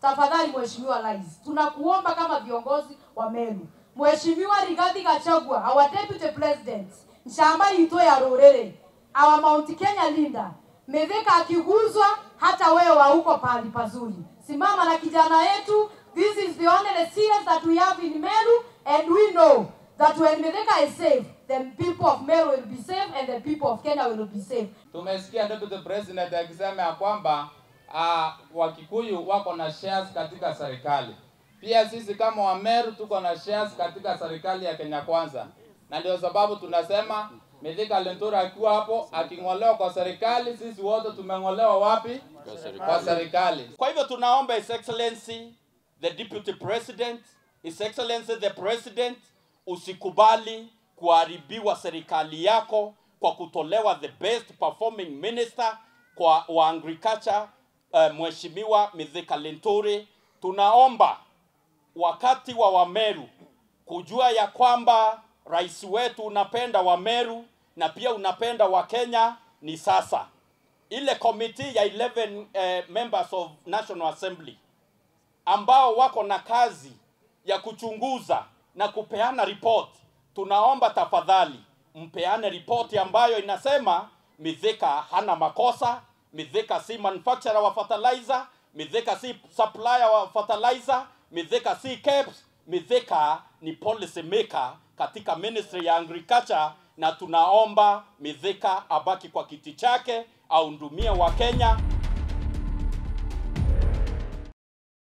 tafadhali Mheshimiwa Rais, tunakuomba kama viongozi wa Meru, Mheshimiwa Rigathi Gachagua, our Deputy President, Nshamba ito ya Rorere, our Mount Kenya leader, Mithika akiguzwa hata wewe wa huko pahali pazuri. Simama na kijana yetu. This is the only CS that we have in Meru, and we know that when Mithika is safe, the people of Meru will be safe and the people of Kenya will be safe. Tumesikia Deputy President akisema ya kwamba Wakikuyu wako na shares katika serikali. Pia sisi kama wa Meru tuko na shares katika serikali ya Kenya Kwanza. Na ndio sababu tunasema Mithika Linturi akiwa hapo aking'olewa kwa serikali, sisi wote tumeng'olewa wapi? Kwa serikali. Kwa hivyo tunaomba His Excellency the Deputy President, His Excellency the President, usikubali kuharibiwa serikali yako kwa kutolewa the best performing minister wa agriculture, Mheshimiwa Mithika Linturi. Tunaomba wakati wa Wameru kujua ya kwamba rais wetu unapenda Wameru na pia unapenda wa Kenya ni sasa. Ile committee ya 11 members of National Assembly ambao wako na kazi ya kuchunguza na kupeana report, tunaomba tafadhali mpeane report ambayo inasema Mithika hana makosa, Mithika si manufacturer wa fertilizer, Mithika si supplier wa fertilizer, Mithika si KEBS, Mithika ni policy maker katika Ministry ya Agriculture, na tunaomba Mithika abaki kwa kiti chake, ahudumie wa Kenya.